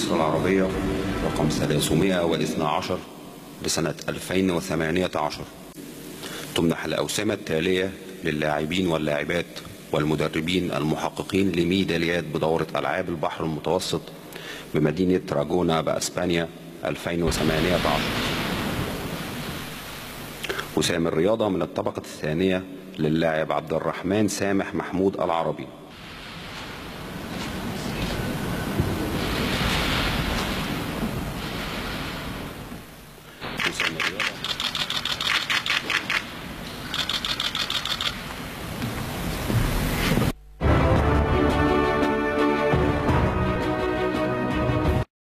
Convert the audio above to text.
مصر العربية رقم 312 لسنة 2018. تمنح الأوسمة التالية للاعبين واللاعبات والمدربين المحققين لميداليات بدورة ألعاب البحر المتوسط بمدينة تراجونا بأسبانيا 2018. وسام الرياضة من الطبقة الثانية للاعب عبد الرحمن سامح محمود العربي